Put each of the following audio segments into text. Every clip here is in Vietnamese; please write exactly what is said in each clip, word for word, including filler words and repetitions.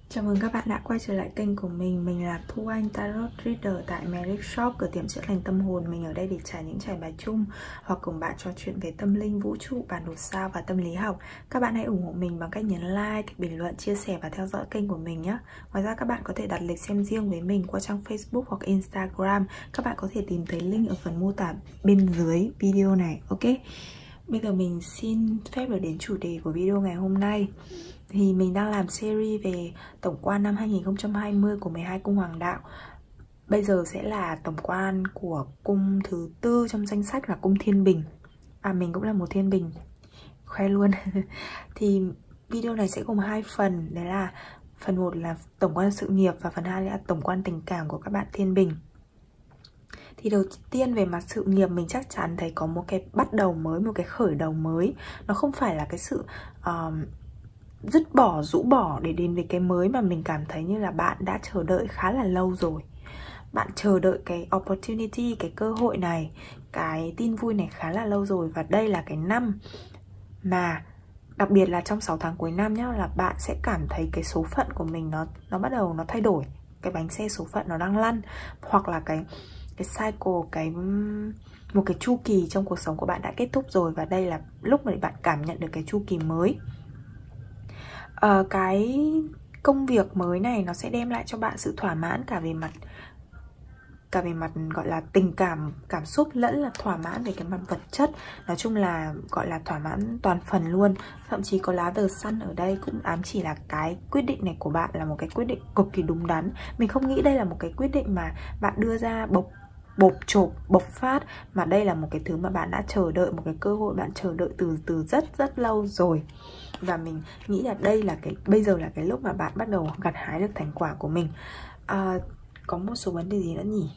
Chào mừng các bạn đã quay trở lại kênh của mình. Mình là Thu Anh, Tarot Reader tại Magic Shop, cửa tiệm chữa lành tâm hồn. Mình ở đây để trải những trải bài chung hoặc cùng bạn trò chuyện về tâm linh, vũ trụ, bản đồ sao và tâm lý học. Các bạn hãy ủng hộ mình bằng cách nhấn like, bình luận, chia sẻ và theo dõi kênh của mình nhé. Ngoài ra các bạn có thể đặt lịch xem riêng với mình qua trang Facebook hoặc Instagram. Các bạn có thể tìm thấy link ở phần mô tả bên dưới video này. Ok. Bây giờ mình xin phép được đến chủ đề của video ngày hôm nay. Thì mình đang làm series về tổng quan năm hai nghìn không trăm hai mươi của mười hai cung hoàng đạo. Bây giờ sẽ là tổng quan của cung thứ tư trong danh sách là cung Thiên Bình. À, mình cũng là một Thiên Bình, khoe luôn. Thì video này sẽ gồm hai phần. Đấy là phần một là tổng quan sự nghiệp và phần hai là tổng quan tình cảm của các bạn Thiên Bình. Thì đầu tiên về mặt sự nghiệp, mình chắc chắn thấy có một cái bắt đầu mới, một cái khởi đầu mới. Nó không phải là cái sự uh, dứt bỏ, rũ bỏ để đến với cái mới, mà mình cảm thấy như là bạn đã chờ đợi khá là lâu rồi. Bạn chờ đợi cái opportunity, cái cơ hội này, cái tin vui này khá là lâu rồi. Và đây là cái năm mà, đặc biệt là trong sáu tháng cuối năm nhá, là bạn sẽ cảm thấy cái số phận của mình nó nó bắt đầu nó thay đổi. Cái bánh xe số phận nó đang lăn, hoặc là cái cái cycle, cái một cái chu kỳ trong cuộc sống của bạn đã kết thúc rồi. Và đây là lúc mà bạn cảm nhận được cái chu kỳ mới. à, Cái công việc mới này nó sẽ đem lại cho bạn sự thỏa mãn cả về mặt cả về mặt gọi là tình cảm, cảm xúc, lẫn là thỏa mãn về cái mặt vật chất. Nói chung là gọi là thỏa mãn toàn phần luôn. Thậm chí có lá The Sun ở đây cũng ám chỉ là cái quyết định này của bạn là một cái quyết định cực kỳ đúng đắn. Mình không nghĩ đây là một cái quyết định mà bạn đưa ra bộc bộc chộp, bộc phát, mà đây là một cái thứ mà bạn đã chờ đợi, một cái cơ hội bạn chờ đợi từ từ rất rất lâu rồi. Và mình nghĩ là đây là cái bây giờ là cái lúc mà bạn bắt đầu gặt hái được thành quả của mình. à, Có một số vấn đề gì nữa nhỉ?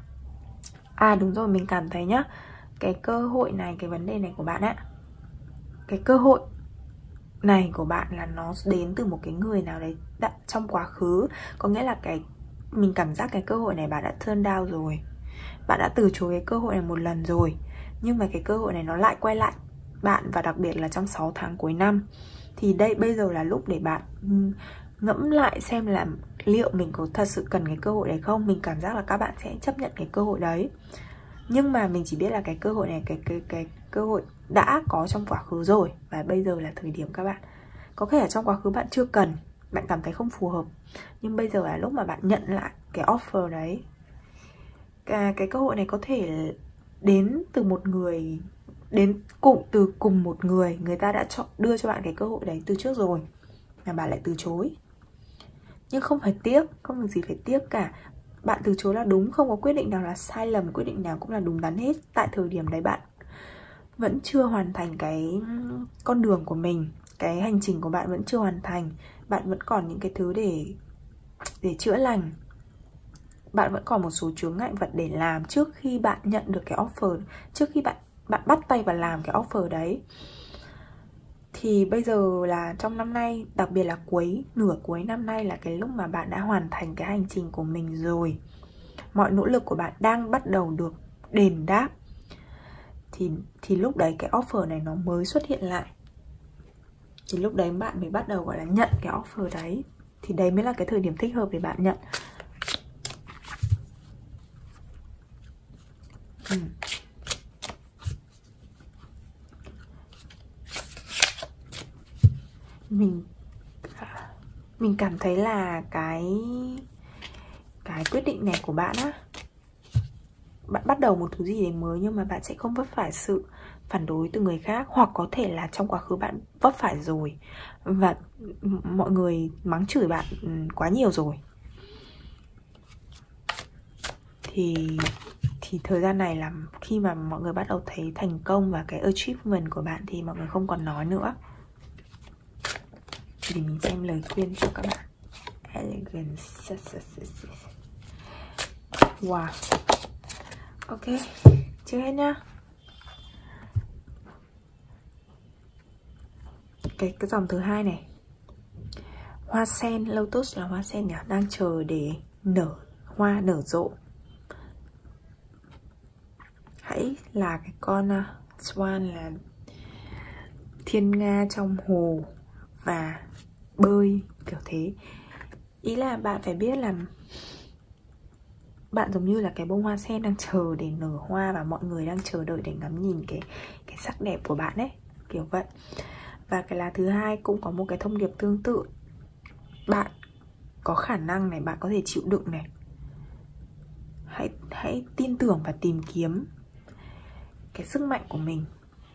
À đúng rồi, mình cảm thấy nhá, cái cơ hội này, cái vấn đề này của bạn á, cái cơ hội này của bạn là nó đến từ một cái người nào đấy đã, trong quá khứ. Có nghĩa là cái mình cảm giác cái cơ hội này bạn đã turn down rồi. Bạn đã từ chối cái cơ hội này một lần rồi, nhưng mà cái cơ hội này nó lại quay lại bạn, và đặc biệt là trong sáu tháng cuối năm. Thì đây bây giờ là lúc để bạn ngẫm lại xem là liệu mình có thật sự cần cái cơ hội đấy không. Mình cảm giác là các bạn sẽ chấp nhận cái cơ hội đấy, nhưng mà mình chỉ biết là cái cơ hội này, cái, cái, cái cơ hội đã có trong quá khứ rồi. Và bây giờ là thời điểm các bạn. Có thể là trong quá khứ bạn chưa cần, bạn cảm thấy không phù hợp, nhưng bây giờ là lúc mà bạn nhận lại cái offer đấy. Cái, cái cơ hội này có thể đến từ một người, đến cùng từ cùng một người. Người ta đã chọn, đưa cho bạn cái cơ hội đấy từ trước rồi, mà bạn lại từ chối. Nhưng không phải tiếc, không có gì phải tiếc cả. Bạn từ chối là đúng, không có quyết định nào là sai lầm, quyết định nào cũng là đúng đắn hết. Tại thời điểm đấy bạn vẫn chưa hoàn thành cái con đường của mình, cái hành trình của bạn vẫn chưa hoàn thành. Bạn vẫn còn những cái thứ để để chữa lành. Bạn vẫn còn một số chướng ngại vật để làm trước khi bạn nhận được cái offer, trước khi bạn bạn bắt tay vào làm cái offer đấy. Thì bây giờ là trong năm nay, đặc biệt là cuối, nửa cuối năm nay là cái lúc mà bạn đã hoàn thành cái hành trình của mình rồi. Mọi nỗ lực của bạn đang bắt đầu được đền đáp. Thì, thì lúc đấy cái offer này nó mới xuất hiện lại. Thì lúc đấy bạn mới bắt đầu gọi là nhận cái offer đấy. Thì đấy mới là cái thời điểm thích hợp để bạn nhận. ừ. Mình Mình cảm thấy là cái Cái quyết định này của bạn á, bạn bắt đầu một thứ gì đấy mới, nhưng mà bạn sẽ không vấp phải sự phản đối từ người khác. Hoặc có thể là trong quá khứ bạn vấp phải rồi, và mọi người mắng chửi bạn quá nhiều rồi. Thì Thì thời gian này là khi mà mọi người bắt đầu thấy thành công và cái achievement của bạn, thì mọi người không còn nói nữa. Thì mình xem lời khuyên cho các bạn. Elegance. Wow. Ok, chưa hết nhá. Cái, cái dòng thứ hai này, hoa sen, lotus là hoa sen nhỉ, đang chờ để nở hoa, nở rộ. Hãy là cái con uh, swan, là thiên nga trong hồ và bơi kiểu thế. Ý là bạn phải biết là bạn giống như là cái bông hoa sen đang chờ để nở hoa, và mọi người đang chờ đợi để ngắm nhìn cái cái sắc đẹp của bạn ấy, kiểu vậy. Và cái lá thứ hai cũng có một cái thông điệp tương tự. Bạn có khả năng này, bạn có thể chịu đựng này. Hãy hãy tin tưởng và tìm kiếm cái sức mạnh của mình.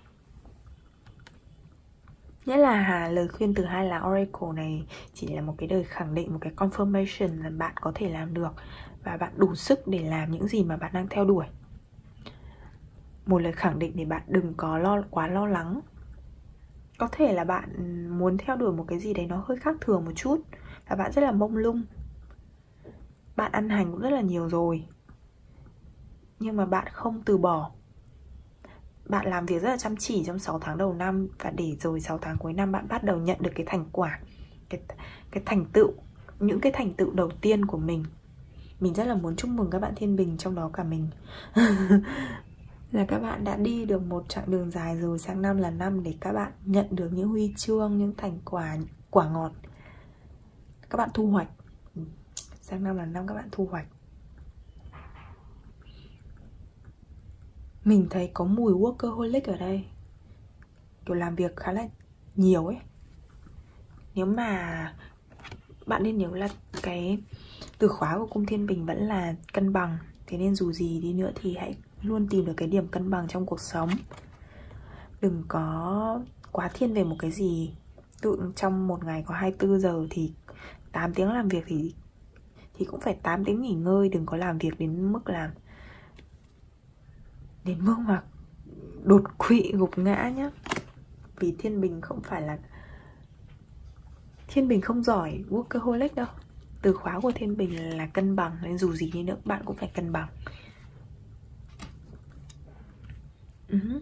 Nghĩa là lời khuyên từ hai lá Oracle này chỉ là một cái lời khẳng định, một cái confirmation là bạn có thể làm được và bạn đủ sức để làm những gì mà bạn đang theo đuổi. Một lời khẳng định để bạn đừng có lo quá lo lắng. Có thể là bạn muốn theo đuổi một cái gì đấy nó hơi khác thường một chút, và bạn rất là mông lung. Bạn ăn hành cũng rất là nhiều rồi, nhưng mà bạn không từ bỏ. Bạn làm việc rất là chăm chỉ trong sáu tháng đầu năm, và để rồi sáu tháng cuối năm bạn bắt đầu nhận được cái thành quả, Cái, cái thành tựu, những cái thành tựu đầu tiên của mình. Mình rất là muốn chúc mừng các bạn Thiên Bình, trong đó cả mình. Là các bạn đã đi được một chặng đường dài rồi. Sang năm là năm để các bạn nhận được những huy chương, những thành quả, quả ngọt. Các bạn thu hoạch. Sang năm là năm các bạn thu hoạch. Mình thấy có mùi workaholic ở đây, kiểu làm việc khá là nhiều ấy. Nếu mà bạn nên nhớ là cái từ khóa của cung Thiên Bình vẫn là cân bằng. Thế nên dù gì đi nữa thì hãy luôn tìm được cái điểm cân bằng trong cuộc sống. Đừng có quá thiên về một cái gì. Tự trong một ngày có hai mươi tư giờ thì tám tiếng làm việc thì thì cũng phải tám tiếng nghỉ ngơi. Đừng có làm việc đến mức làm Đến mức mà đột quỵ gục ngã nhá. Vì Thiên Bình không phải là Thiên Bình không giỏi workaholic đâu. Từ khóa của Thiên Bình là cân bằng, nên dù gì đi nữa bạn cũng phải cân bằng. uh-huh.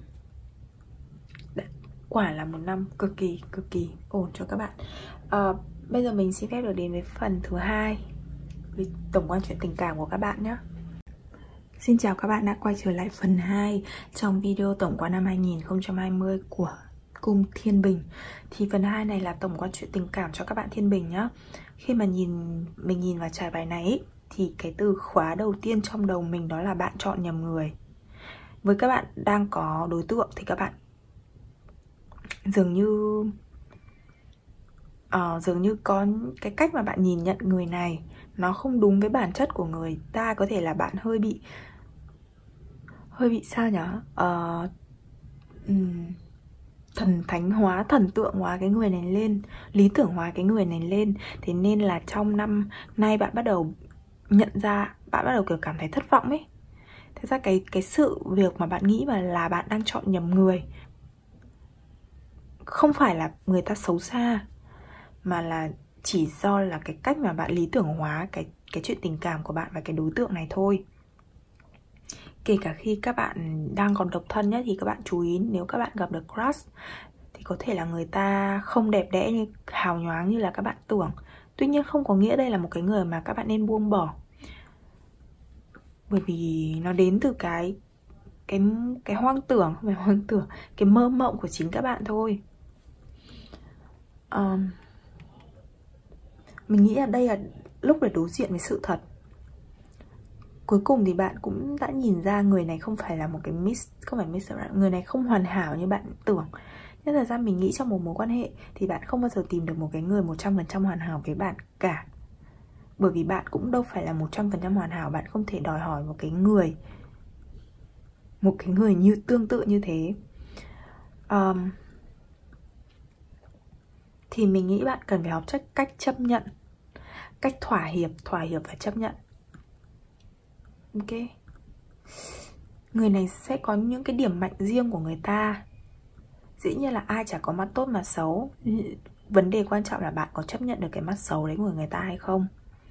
Quả là một năm cực kỳ cực kỳ ổn cho các bạn. uh, Bây giờ mình xin phép được đến với phần thứ hai, với tổng quan chuyện tình cảm của các bạn nhé. Xin chào các bạn đã quay trở lại phần hai trong video tổng quan năm hai nghìn không trăm hai mươi của cung Thiên Bình. Thì phần hai này là tổng quan chuyện tình cảm cho các bạn Thiên Bình nhá. Khi mà nhìn mình nhìn vào trải bài này ý, thì cái từ khóa đầu tiên trong đầu mình đó là bạn chọn nhầm người. Với các bạn đang có đối tượng thì các bạn dường như uh, dường như có cái cách mà bạn nhìn nhận người này nó không đúng với bản chất của người ta. Có thể là bạn hơi bị hơi bị sao nhở uh, um, thần thánh hóa, thần tượng hóa cái người này lên, lý tưởng hóa cái người này lên. Thế nên là trong năm nay bạn bắt đầu nhận ra, bạn bắt đầu kiểu cảm thấy thất vọng ấy. Thế ra cái, cái sự việc mà bạn nghĩ mà là bạn đang chọn nhầm người không phải là người ta xấu xa, mà là chỉ do là cái cách mà bạn lý tưởng hóa cái, cái chuyện tình cảm của bạn và cái đối tượng này thôi. Kể cả khi các bạn đang còn độc thân nhé, thì các bạn chú ý, nếu các bạn gặp được crush thì có thể là người ta không đẹp đẽ như hào nhoáng như là các bạn tưởng. Tuy nhiên không có nghĩa đây là một cái người mà các bạn nên buông bỏ, bởi vì nó đến từ cái cái cái hoang tưởng, không phải hoang tưởng, cái mơ mộng của chính các bạn thôi. um, Mình nghĩ là đây là lúc để đối diện với sự thật. Cuối cùng thì bạn cũng đã nhìn ra người này không phải là một cái miss, không phải miss, người này không hoàn hảo như bạn tưởng. Nhưng thật ra mình nghĩ trong một mối quan hệ thì bạn không bao giờ tìm được một cái người một trăm phần trăm hoàn hảo với bạn cả. Bởi vì bạn cũng đâu phải là một trăm phần trăm hoàn hảo. Bạn không thể đòi hỏi một cái người Một cái người như tương tự như thế. um, Thì mình nghĩ bạn cần phải học chắc cách chấp nhận, cách thỏa hiệp, thỏa hiệp và chấp nhận. Ok. Người này sẽ có những cái điểm mạnh riêng của người ta. Dĩ nhiên là ai chả có mắt tốt mà xấu. Vấn đề quan trọng là bạn có chấp nhận được cái mắt xấu đấy của người ta hay không.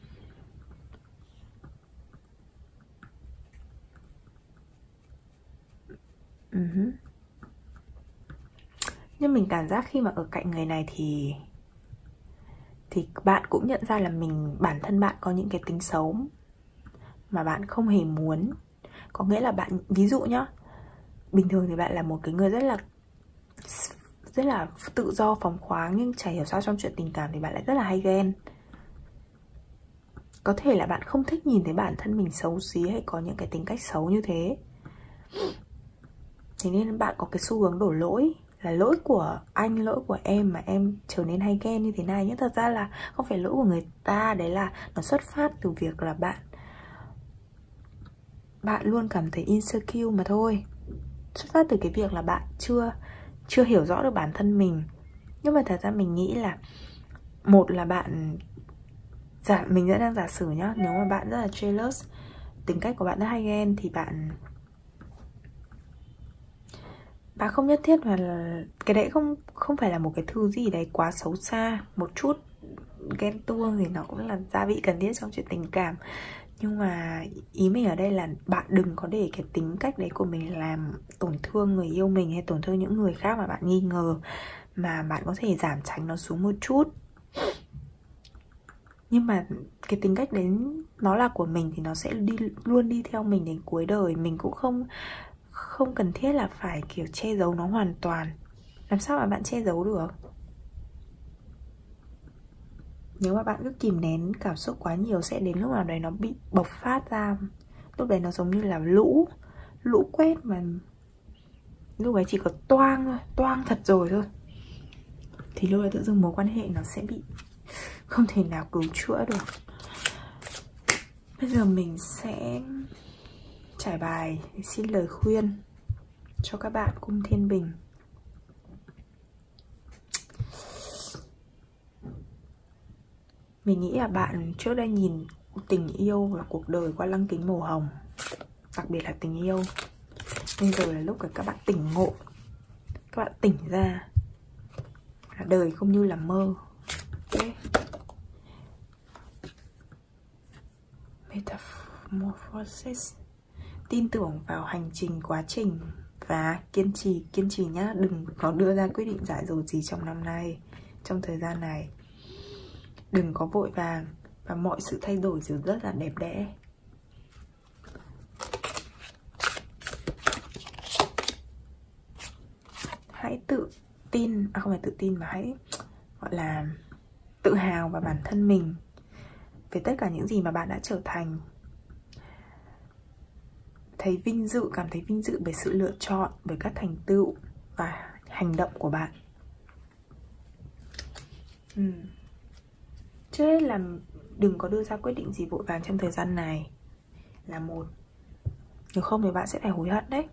uh-huh. Nhưng mình cảm giác khi mà ở cạnh người này thì Thì bạn cũng nhận ra là mình, bản thân bạn có những cái tính xấu mà bạn không hề muốn. Có nghĩa là bạn, ví dụ nhá, bình thường thì bạn là một cái người rất là Rất là tự do phóng khoáng, nhưng chả hiểu sao trong chuyện tình cảm thì bạn lại rất là hay ghen. Có thể là bạn không thích nhìn thấy bản thân mình xấu xí hay có những cái tính cách xấu như thế. Thế nên bạn có cái xu hướng đổ lỗi, là lỗi của anh, lỗi của em mà em trở nên hay ghen như thế này. Nhưng thật ra là không phải lỗi của người ta. Đấy là nó xuất phát từ việc là bạn Bạn luôn cảm thấy insecure mà thôi. Xuất phát từ cái việc là bạn chưa Chưa hiểu rõ được bản thân mình. Nhưng mà thật ra mình nghĩ là, một là bạn giả, Mình vẫn đang giả sử nhá. Nếu mà bạn rất là jealous, tính cách của bạn rất hay ghen, thì bạn Bạn không nhất thiết mà là, cái đấy không không phải là một cái thứ gì đấy quá xấu xa. Một chút ghen tuông thì nó cũng là gia vị cần thiết trong chuyện tình cảm. Nhưng mà ý mình ở đây là bạn đừng có để cái tính cách đấy của mình làm tổn thương người yêu mình hay tổn thương những người khác mà bạn nghi ngờ. Mà bạn có thể giảm tránh nó xuống một chút. Nhưng mà cái tính cách đấy nó là của mình thì nó sẽ đi luôn đi theo mình đến cuối đời. Mình cũng không không cần thiết là phải kiểu che giấu nó hoàn toàn. Làm sao mà bạn che giấu được? Nếu mà bạn cứ kìm nén cảm xúc quá nhiều, sẽ đến lúc nào đấy nó bị bộc phát ra. Lúc đấy nó giống như là lũ Lũ quét mà lúc đấy chỉ có toang thôi, toang thật rồi thôi. Thì lúc đấy tự dưng mối quan hệ nó sẽ bị không thể nào cứu chữa được. Bây giờ mình sẽ trải bài để xin lời khuyên cho các bạn cung Thiên Bình. Mình nghĩ là bạn trước đây nhìn tình yêu và cuộc đời qua lăng kính màu hồng, đặc biệt là tình yêu. Bây giờ là lúc các bạn tỉnh ngộ, các bạn tỉnh ra là đời không như là mơ. Okay. Metamorphosis. Tin tưởng vào hành trình, quá trình và kiên trì, kiên trì nhá. Đừng có đưa ra quyết định dại dột gì trong năm nay, trong thời gian này. Đừng có vội vàng, và mọi sự thay đổi đều rất là đẹp đẽ. Hãy tự tin, à không phải tự tin mà hãy gọi là tự hào vào bản thân mình, về tất cả những gì mà bạn đã trở thành. Thấy vinh dự, cảm thấy vinh dự về sự lựa chọn, về các thành tựu và hành động của bạn. ừ. Trước hết là đừng có đưa ra quyết định gì vội vàng trong thời gian này, là một. Nếu không thì bạn sẽ phải hối hận đấy.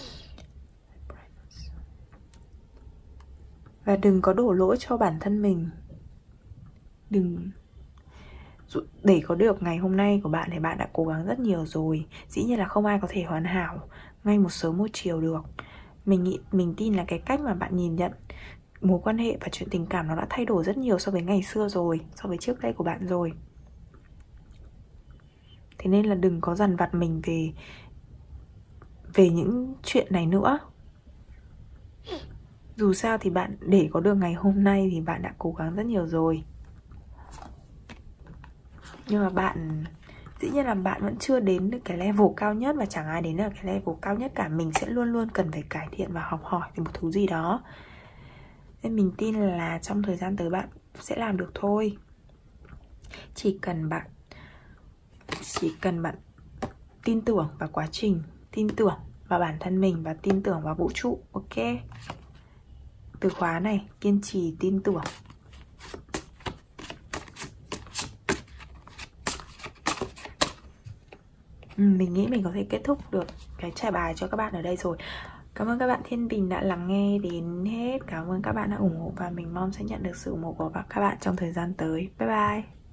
Và đừng có đổ lỗi cho bản thân mình. Đừng Để có được ngày hôm nay của bạn thì bạn đã cố gắng rất nhiều rồi. Dĩ nhiên là không ai có thể hoàn hảo ngay một sớm một chiều được. Mình nghĩ, mình tin là cái cách mà bạn nhìn nhận mối quan hệ và chuyện tình cảm nó đã thay đổi rất nhiều so với ngày xưa rồi, so với trước đây của bạn rồi. Thế nên là đừng có dằn vặt mình về Về những chuyện này nữa. Dù sao thì bạn để có được ngày hôm nay thì bạn đã cố gắng rất nhiều rồi. Nhưng mà bạn, dĩ nhiên là bạn vẫn chưa đến được cái level cao nhất, và chẳng ai đến được cái level cao nhất cả. Mình sẽ luôn luôn cần phải cải thiện và học hỏi về một thứ gì đó. Nên mình tin là trong thời gian tới bạn sẽ làm được thôi. Chỉ cần bạn Chỉ cần bạn tin tưởng vào quá trình, tin tưởng vào bản thân mình và tin tưởng vào vũ trụ. Ok. Từ khóa này, kiên trì, tin tưởng. ừ, Mình nghĩ mình có thể kết thúc được cái trải bài cho các bạn ở đây rồi. Cảm ơn các bạn Thiên Bình đã lắng nghe đến hết. Cảm ơn các bạn đã ủng hộ, và mình mong sẽ nhận được sự ủng hộ của các bạn trong thời gian tới. Bye bye.